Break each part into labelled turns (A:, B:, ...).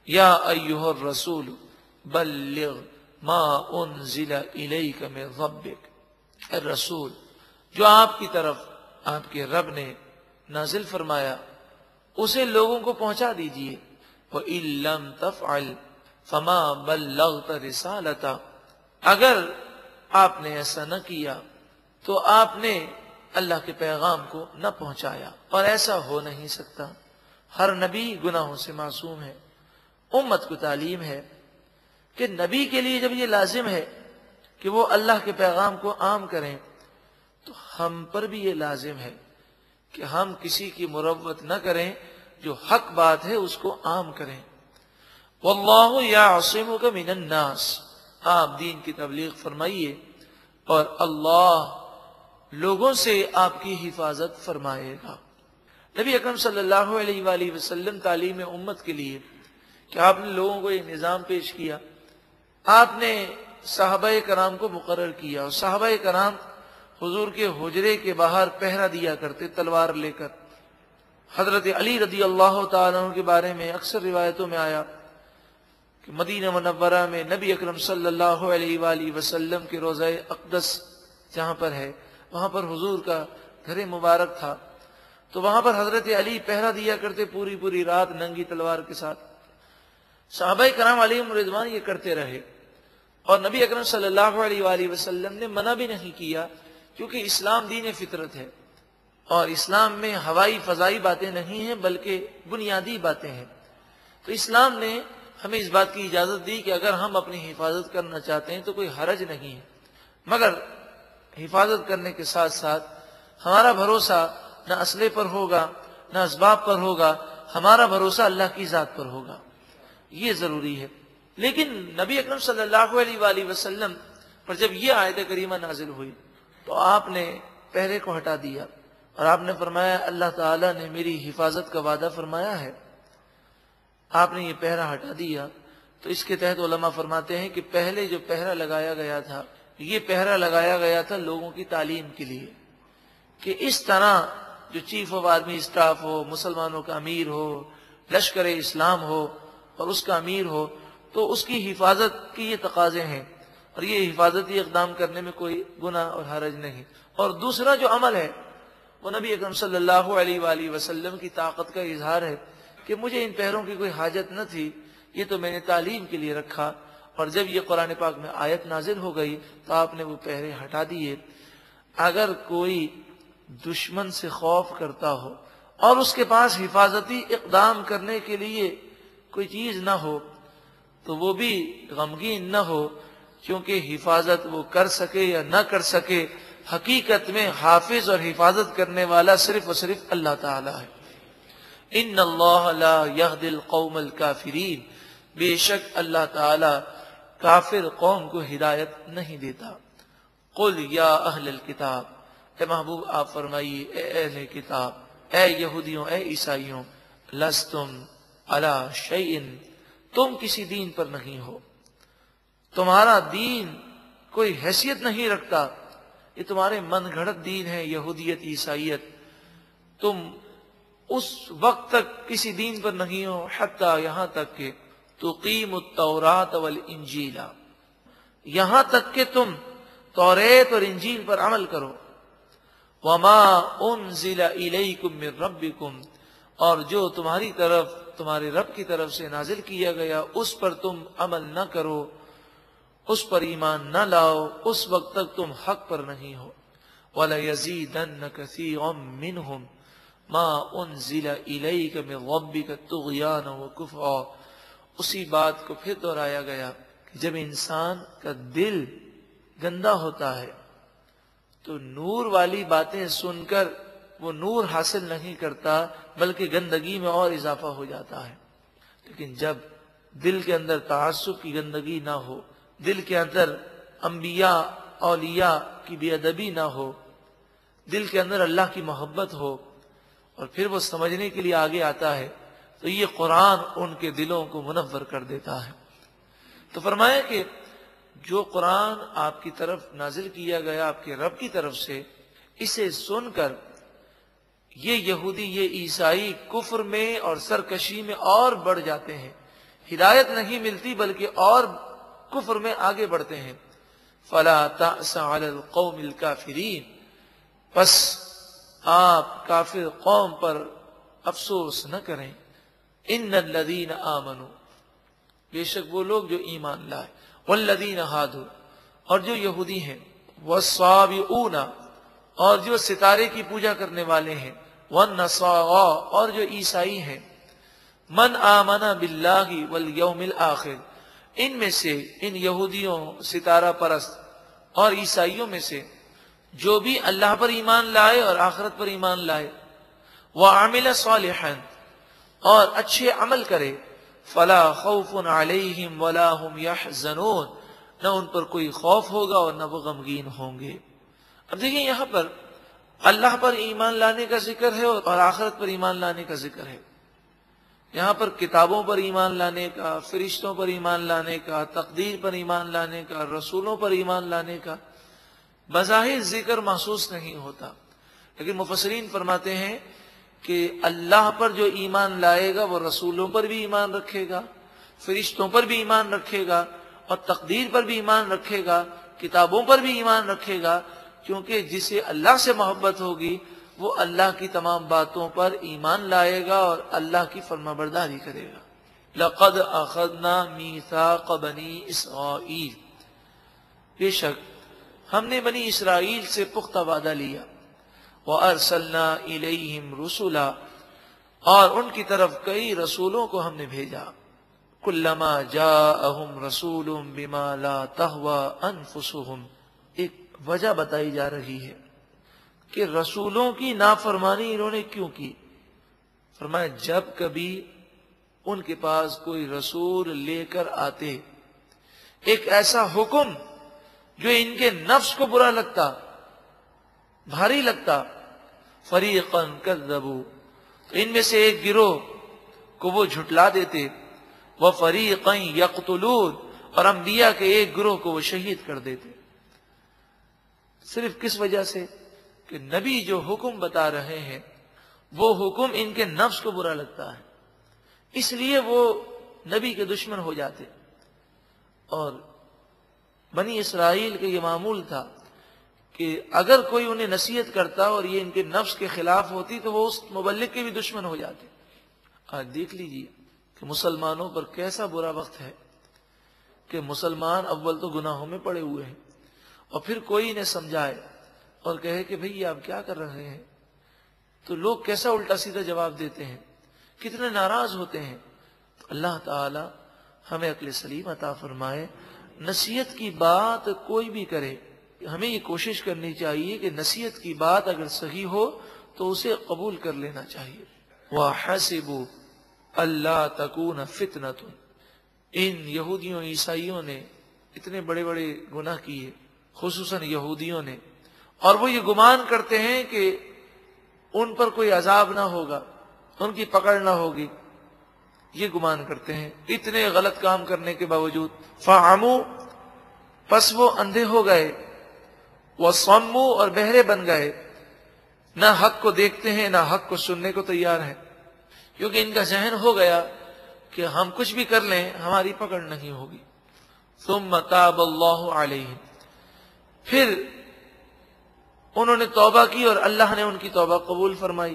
A: یا ایھا الرسول بلغ ما انزل الیک من ربک، اے رسول جو آپ کی طرف آپ کے رب نے نازل فرمایا اسے لوگوں کو پہنچا دیجئے۔ وَإِن لَّمْ تَفْعَلْ فَمَا بَلَّغْتَ رِسَالَتَهُ، اگر آپ نے ایسا نہ کیا تو آپ نے اللہ کے پیغام کو نہ پہنچایا، اور ایسا ہو نہیں سکتا۔ ہر نبی گناہوں سے معصوم ہے۔ امت کو تعلیم ہے کہ نبی کے لیے جب یہ لازم ہے کہ وہ اللہ کے پیغام کو عام کریں تو ہم پر بھی یہ لازم ہے کہ ہم کسی کی مروت نہ کریں، جو حق بات ہے اس کو عام کریں۔ واللہ یعصمک من الناس، آپ دین کی تبلیغ فرمائیے اور اللہ لوگوں سے آپ کی حفاظت فرمائے گا۔ نبی اکرم صلی اللہ علیہ وآلہ وسلم تعلیم امت کے لیے کہ آپ نے لوگوں کو یہ نظام پیش کیا، آپ نے صحابہ کرام کو مقرر کیا، اور صحابہ کرام حضور کے حجرے کے باہر پہرا دیا کرتے تلوار لے کر۔ حضرت علی رضی اللہ تعالیٰ عنہ کے بارے میں اکثر روایتوں میں آیا کہ مدینہ منورہ میں نبی اکرم صلی اللہ علیہ وآلہ وسلم کے روضہ اقدس جہاں پر ہے وہاں پر حضور کا گھر مبارک تھا، تو وہاں پر حضرت علی پہرا دیا کرتے پوری رات ننگی تلوار کے ساتھ۔ صحابہ کرام علیہم رضوان یہ کرتے رہے، اور نبی اکرم صلی اللہ علیہ وآلہ وسلم نے منع بھی نہیں کیا، کیونکہ اسلام دین فطرت ہے اور اسلام میں ہوائی فضائی باتیں نہیں ہیں بلکہ بنیادی باتیں ہیں۔ تو اسلام نے ہمیں اس بات کی اجازت دی کہ اگر ہم اپنی حفاظت کرنا چاہتے ہیں تو کوئی حرج نہیں ہے، مگر حفاظت کرنے کے ساتھ ساتھ ہمارا بھروسہ نہ اسلحے پر ہوگا نہ اسباب پر ہوگا، ہمارا بھروسہ اللہ کی ذات پر ہوگا، یہ ضروری ہے۔ لیکن نبی اکرم صلی اللہ علیہ وآلہ وسلم پر جب یہ آیت کریمہ نازل ہوئی تو آپ نے پہرے کو ہٹا دیا، اور آپ نے فرمایا اللہ تعالیٰ نے میری حفاظت کا وعدہ فرمایا ہے۔ آپ نے یہ پہرا ہٹا دیا، تو اس کے تحت علماء فرماتے ہیں کہ پہلے جو پہرا لگایا گیا تھا یہ پہرا لگایا گیا تھا لوگوں کی تعلیم کے لیے، کہ اس طرح جو چیف آف آرمی اسٹاف ہو، مسلمانوں کا امیر ہو، لشکر اسلام ہو اور اس کا امیر ہو، تو اس کی حفاظت کی یہ تقاضے ہیں، اور یہ حفاظتی اقدام کرنے میں کوئی گناہ اور حرج نہیں۔ اور دوسرا جو عمل ہے وہ نبی اکرم صلی اللہ علیہ وآلہ وسلم کی طاقت کا اظہار ہے کہ مجھے ان پہروں کی کوئی حاجت نہ تھی، یہ تو میں نے تعلیم کے لیے رکھا، اور جب یہ قرآن پاک میں آیت نازل ہو گئی تو آپ نے وہ پہرے ہٹا دیے۔ اگر کوئی دشمن سے خوف کرتا ہو اور اس کے پاس حفاظتی اقدام کرنے کے لیے کوئی چیز نہ ہو تو وہ بھی غمگین نہ ہو، کیونکہ حفاظت وہ کر سکے یا نہ کر سکے، حقیقت میں حافظ اور حفاظت کرنے والا صرف اور صرف اللہ تعالی ہے۔ ان اللہ لا یہدی القوم الکافرین، بے شک اللہ تعالی کافر قوم کو ہدایت نہیں دیتا۔ قل یا اہل الکتاب، اے محبوب آپ فرمائیے اے اہل کتاب، اے یہودیوں اے عیسائیوں، لستم علی شیء، تم کسی دین پر نہیں ہو، تمہارا دین کوئی حیثیت نہیں رکھتا، یہ تمہارے من گھڑت دین ہے یہودیت عیسائیت، تم اس وقت تک کسی دین پر نہیں ہو حتیٰ یہاں تک کہ تقیم التوراۃ والانجیل، یہاں تک کہ تم توریت اور انجیل پر عمل کرو، وما انزل الیکم من ربکم، اور جو تمہاری طرف تمہارے رب کی طرف سے نازل کیا گیا اس پر تم عمل نہ کرو، اس پر ایمان نہ لاؤ، اس وقت تک تم حق پر نہیں ہو۔ وَلَيَزِيدَنَّ كَثِيرًا مِّنْهُمْ مَا أُنزِلَ إِلَيْكَ مِن رَّبِّكَ طُغْيَانًا وَكُفْرًا، اسی بات کو پھر دہرایا گیا کہ جب انسان کا دل گندا ہوتا ہے تو نور والی باتیں سن کر وہ نور حاصل نہیں کرتا بلکہ گندگی میں اور اضافہ ہو جاتا ہے۔ لیکن جب دل کے اندر تعصب کی گندگی نہ ہو، دل کے اندر انبیاء اولیاء کی بے ادبی نہ ہو، دل کے اندر اللہ کی محبت ہو، اور پھر وہ سمجھنے کے لیے آگے آتا ہے تو یہ قرآن ان کے دلوں کو منور کر دیتا ہے۔ تو فرمایا کہ جو قرآن آپ کی طرف نازل کیا گیا آپ کے رب کی طرف سے، اسے سن کر یہ یہودی یہ عیسائی کفر میں اور سرکشی میں اور بڑھ جاتے ہیں، ہدایت نہیں ملتی بلکہ اور کفر میں آگے بڑھتے ہیں. فلا تأس علی القوم الکافرین، پس آپ کافر قوم پر افسوس نہ کریں. ان الذین آمنوا، بے شک وہ لوگ جو ایمان لائے، والذین ہادوا، اور جو یہودی ہیں، والصابئون، اور جو ستارے کی پوجا کرنے والے ہیں، والنصارى، اور جو عیسائی ہیں، من آمن باللہ والیوم الآخر، ان میں سے، ان یہودیوں، ستارہ پرست اور عیسائیوں میں سے جو بھی اللہ پر ایمان لائے اور آخرت پر ایمان لائے، وعمل صالحا، اور اچھے عمل کرے، فلا خوف علیہم ولا هم يحزنون، نہ ان پر کوئی خوف ہوگا اور نہ وہ غمگین ہوں گے. اب دیکھیں یہاں پر اللہ پر ایمان لانے کا ذکر ہے اور آخرت پر ایمان لانے کا ذکر ہے. یہاں پر کتابوں پر ایمان لانے کا، فرشتوں پر ایمان لانے کا، تقدیر پر ایمان لانے کا، رسولوں پر ایمان لانے کا بظاہر ذکر محسوس نہیں ہوتا، لیکن مفسرین فرماتے ہیں کہ اللہ پر جو ایمان لائے گا وہ رسولوں پر بھی ایمان رکھے گا، فرشتوں پر بھی ایمان رکھے گا، اور تقدیر پر بھی ایمان رکھے گا، کتابوں پر بھی ایمان رکھے گا، کیونکہ جسے اللہ سے محبت ہوگی وہ اللہ کی تمام باتوں پر ایمان لائے گا اور اللہ کی فرمانبرداری کرے گا. لقد اخذنا میثاق بنی اسرائیل، بے شک ہم نے بنی اسرائیل سے پختہ وعدہ لیا. وارسلنا الیہم رسلا، اور ان کی طرف کئی رسولوں کو ہم نے بھیجا. کلما جاءہم رسول بما لا تہوی انفسہم، ایک وجہ بتائی جا رہی ہے کہ رسولوں کی نافرمانی انہوں نے کیوں کی. فرمایا جب کبھی ان کے پاس کوئی رسول لے کر آتے ایک ایسا حکم جو ان کے نفس کو برا لگتا، بھاری لگتا، فریقا کذبوا، تو ان میں سے ایک گروہ کو وہ جھٹلا دیتے، وفریقا یقتلون، اور انبیاء کے ایک گروہ کو وہ شہید کر دیتے. صرف کس وجہ سے کہ نبی جو حکم بتا رہے ہیں وہ حکم ان کے نفس کو برا لگتا ہے، اس لیے وہ نبی کے دشمن ہو جاتے. اور بنی اسرائیل کا یہ معمول تھا کہ اگر کوئی انہیں نصیحت کرتا اور یہ ان کے نفس کے خلاف ہوتی تو وہ اس مبلغ کے بھی دشمن ہو جاتے. آج دیکھ لیجئے کہ مسلمانوں پر کیسا برا وقت ہے کہ مسلمان اول تو گناہوں میں پڑے ہوئے ہیں، اور پھر کوئی انہیں سمجھائے اور کہے کہ بھئی آپ کیا کر رہے ہیں، تو لوگ کیسا الٹا سیدھا جواب دیتے ہیں، کتنے ناراض ہوتے ہیں. تو اللہ تعالی ہمیں عقل سلیم عطا فرمائے. نصیحت کی بات کوئی بھی کرے، ہمیں یہ کوشش کرنی چاہیے کہ نصیحت کی بات اگر صحیح ہو تو اسے قبول کر لینا چاہیے. وَحَسِبُوا أَلَّا تَكُونَ فِتْنَةٌ، ان یہودیوں عیسائیوں نے اتنے بڑے بڑے گناہ کیے، خصوصاً یہودیوں نے، اور وہ یہ گمان کرتے ہیں کہ ان پر کوئی عذاب نہ ہوگا، ان کی پکڑ نہ ہوگی، یہ گمان کرتے ہیں اتنے غلط کام کرنے کے باوجود. فَعَمُوا، پس وہ اندھے ہو گئے، وَصَمُّوا، اور بہرے بن گئے، نہ حق کو دیکھتے ہیں نہ حق کو سننے کو تیار ہیں، کیونکہ ان کا ذہن ہو گیا کہ ہم کچھ بھی کر لیں ہماری پکڑ نہیں ہوگی. ثُمَّ تَابَ اللَّهُ عَلَيْهِمْ، پھر انہوں نے توبہ کی اور اللہ نے ان کی توبہ قبول فرمائی.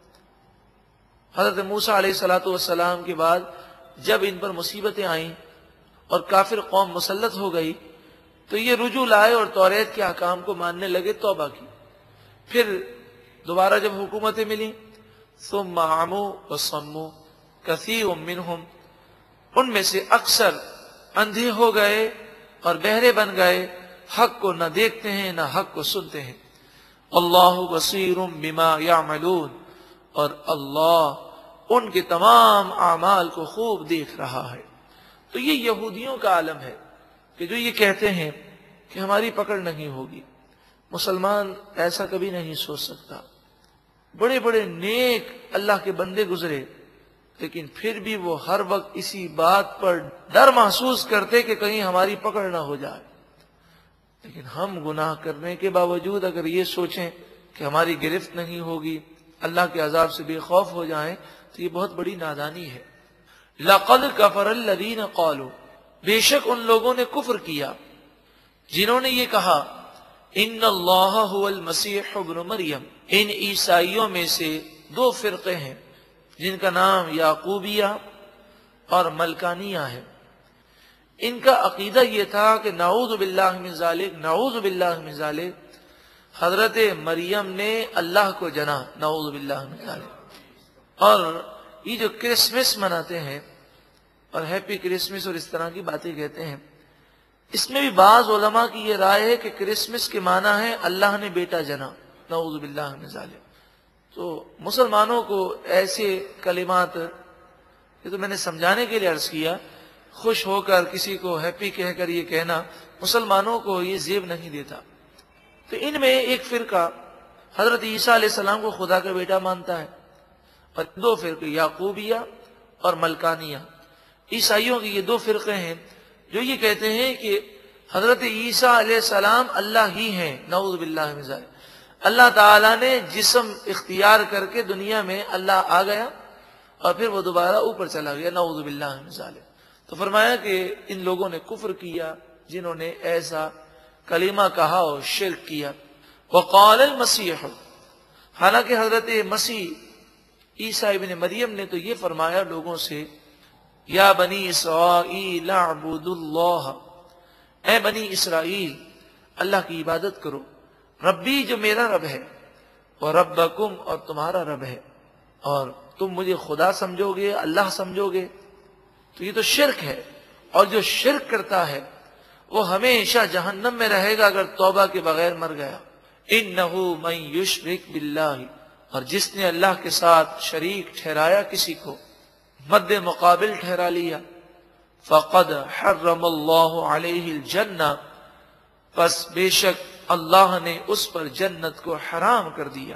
A: حضرت موسیٰ علیہ السلام کے بعد جب ان پر مصیبتیں آئیں اور کافر قوم مسلط ہو گئی تو یہ رجوع لائے اور توریت کے احکام کو ماننے لگے، توبہ کی. پھر دوبارہ جب حکومتیں ملیں، ثم عموا وصموا کثیر منہم، ان میں سے اکثر اندھے ہو گئے اور بہرے بن گئے، حق کو نہ دیکھتے ہیں نہ حق کو سنتے ہیں. اللہ بصیر بما یعملون، اور اللہ ان کے تمام اعمال کو خوب دیکھ رہا ہے. تو یہ یہودیوں کا عالم ہے کہ جو یہ کہتے ہیں کہ ہماری پکڑ نہیں ہوگی. مسلمان ایسا کبھی نہیں سوچ سکتا. بڑے بڑے نیک اللہ کے بندے گزرے، لیکن پھر بھی وہ ہر وقت اسی بات پر ڈر محسوس کرتے کہ کہیں ہماری پکڑ نہ ہو جائے. لیکن ہم گناہ کرنے کے باوجود اگر یہ سوچیں کہ ہماری گرفت نہیں ہوگی، اللہ کے عذاب سے بے خوف ہو جائیں، تو یہ بہت بڑی نادانی ہے. لقد کفر الذین قالوا، بے شک ان لوگوں نے کفر کیا جنہوں نے یہ کہا ان اللہ هو المسیح ابن مریم، ان عیسائیوں میں سے دو فرقے ہیں جن کا نام یعقوبیہ اور ملکانیہ ہے۔ ان کا عقیدہ یہ تھا کہ نعوذ باللہ من ذالک، نعوذ باللہ من ذالک، حضرت مریم نے اللہ کو جنا، نعوذ باللہ من ذالک۔ اور یہ جو کرسمس مناتے ہیں اور ہیپی کرسمس اور اس طرح کی باتیں کہتے ہیں، اس میں بھی بعض علماء کی یہ رائے ہے کہ کرسمس کے معنی ہے اللہ نے بیٹا جنا، نعوذ باللہ من ذالک۔ تو مسلمانوں کو ایسے کلمات، یہ تو میں نے سمجھانے کے لیے عرض کیا، خوش ہو کر کسی کو ہیپی کہہ کر یہ کہنا مسلمانوں کو یہ زیب نہیں دیتا۔ تو ان میں ایک فرقہ حضرت عیسیٰ علیہ السلام کو خدا کا بیٹا مانتا ہے، اور دو فرقے یعقوبیہ اور ملکانیہ، عیسائیوں کے یہ دو فرقے ہیں جو یہ کہتے ہیں کہ حضرت عیسیٰ علیہ السلام اللہ ہی ہیں، نعوذ باللہ من ذالک۔ اللہ تعالیٰ نے جسم اختیار کر کے دنیا میں اللہ آ گیا اور پھر وہ دوبارہ اوپر چلا گیا، نعوذ باللہ من ذالک۔ تو فرمایا کہ ان لوگوں نے کفر کیا جنہوں نے ایسا کلمہ کہا اور شرک کیا۔ وقال المسیح، حالانکہ حضرت مسیح عیسیٰ ابن مریم نے تو یہ فرمایا لوگوں سے، یا بنی اسرائیل اعبدوا اللہ، اے بنی اسرائیل اللہ کی عبادت کرو، ربی جو میرا رب ہے، وربکم اور تمہارا رب ہے، اور تم مجھے خدا سمجھو گے، اللہ سمجھو گے، تو یہ تو شرک ہے، اور جو شرک کرتا ہے وہ ہمیشہ جہنم میں رہے گا اگر توبہ کے بغیر مر گیا۔ انہ من یشرک باللہ، اور جس نے اللہ کے ساتھ شریک ٹھہرایا کسی کو، مد مقابل ٹھہرا لیا، فقد حرم اللہ علیہ الجنہ، پس بے شک اللہ نے اس پر جنت کو حرام کر دیا،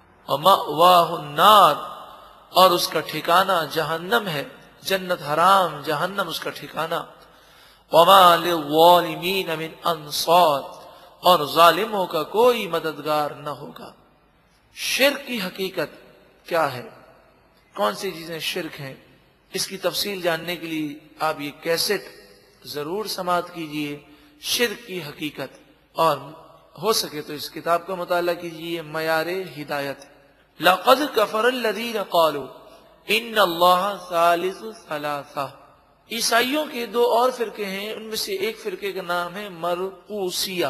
A: ومأواہ النار، اور اس کا ٹھکانہ جہنم ہے، جنت حرام، جہنم اس کا ٹھکانہ، وما للظالمین من انصار، اور ظالموں کا کوئی مددگار نہ ہوگا۔ شرک کی حقیقت کیا ہے، کون سی چیزیں شرک ہیں، اس کی تفصیل جاننے کے لیے آپ یہ کیسٹ ضرور سماعت کیجئے، شرک کی حقیقت، اور ہو سکے تو اس کتاب کا مطالعہ کیجئے، معیار ہدایت۔ لقد کفر الذین قالوا ان اللہ ثالث ثلاثہ، عیسائیوں کے دو اور فرقے ہیں، ان میں سے ایک فرقے کا نام ہے مرقوسیہ،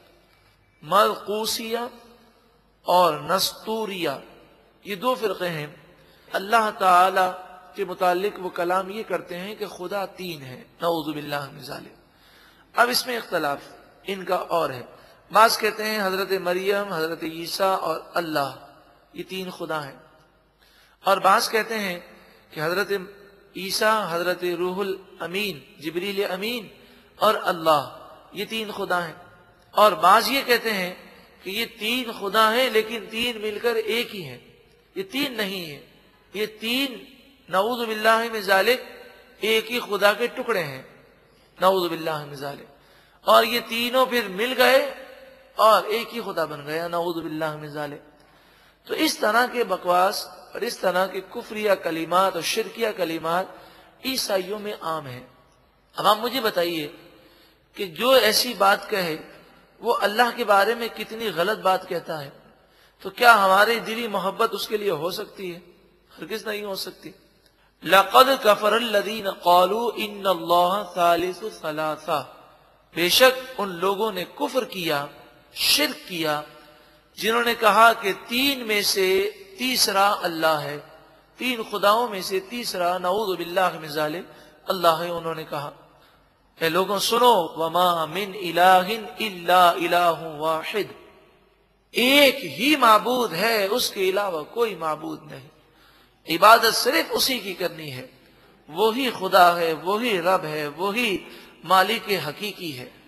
A: مرقوسیہ اور نستوریہ، یہ دو فرقے ہیں۔ اللہ تعالی کے متعلق وہ کلام یہ کرتے ہیں کہ خدا تین ہے، نعوذ باللہ من ذالک۔ اب اس میں اختلاف ان کا اور ہے، بعض کہتے ہیں حضرت مریم، حضرت عیسیٰ اور اللہ یہ تین خدا ہیں، اور بعض کہتے ہیں کہ حضرت عیسیٰ، حضرت روح الامین جبریل امین اور اللہ یہ تین خدا ہیں، اور بعض یہ کہتے ہیں کہ یہ تین خدا ہیں لیکن تین مل کر ایک ہی ہیں، یہ تین نہیں ہے، یہ تین نعوذ باللہ من ذالک ایک ہی خدا کے ٹکڑے ہیں، نعوذ باللہ من ذالک، اور یہ تینوں پھر مل گئے اور ایک ہی خدا بن گیا، نعوذ باللہ من ذالک۔ تو اس طرح کے بکواس اور اس طرح کے کفریہ کلمات اور شرکیہ کلمات عیسائیوں میں عام ہیں۔ اب آپ مجھے بتائیے کہ جو ایسی بات کہے وہ اللہ کے بارے میں کتنی غلط بات کہتا ہے، تو کیا ہماری دلی محبت اس کے لیے ہو سکتی ہے؟ ہرگز نہیں ہو سکتی۔ لقد کفر الذین قالوا ان اللہ ثالث ثلاثہ، بے شک ان لوگوں نے کفر کیا، شرک کیا، جنہوں نے کہا کہ تین میں سے تیسرا اللہ ہے، تین خداؤں میں سے تیسرا نعوذ باللہ من ذالک اللہ ہے۔ انہوں نے کہا اے لوگوں سنو، وما من الہ الا الہ واحد، ایک ہی معبود ہے، اس کے علاوہ کوئی معبود نہیں، عبادت صرف اسی کی کرنی ہے، وہی خدا ہے، وہی رب ہے، وہی مالک حقیقی ہے۔